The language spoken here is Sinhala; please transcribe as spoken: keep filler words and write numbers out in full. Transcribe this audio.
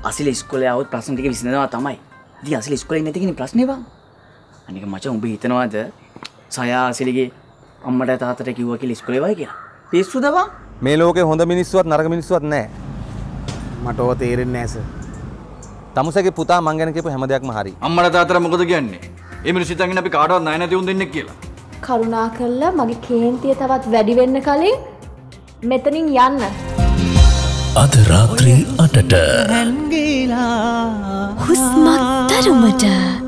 අසිල ඉස්කෝලේ આવොත් ප්‍රශ්න ටික විසඳනවා තමයි. ඉතින් අසිල ඉස්කෝලේ නැති කෙනේ ප්‍රශ්නේ බං. අනික මචං උඹ හිතනවාද සයා අසිලගේ අම්මට තාත්තට කිව්වා කියලා ඉස්කෝලේ වයි කියලා? පිස්සුද බං? මේ ලෝකේ හොඳ මිනිස්සුවත් නරක මිනිස්සුවත් නැහැ. මට ඕක තේරෙන්නේ නැහැ සර්. තමුසේගේ පුතා මං ගැන කියපු හැම දෙයක්ම හරි. අම්මලා තාත්තලා මොකද කියන්නේ? ඒ මිනිස්සු හිතන් ඉන්නේ අපි කාටවත් ණය නැති උන් දෙන්නෙක් කියලා. කරුණාකරලා මගේ කේන්තිය තවත් වැඩි වෙන්න කලින් මෙතනින් යන්න. අද රාත්‍රී අටට හැංගිලා හුස්මත් තරමට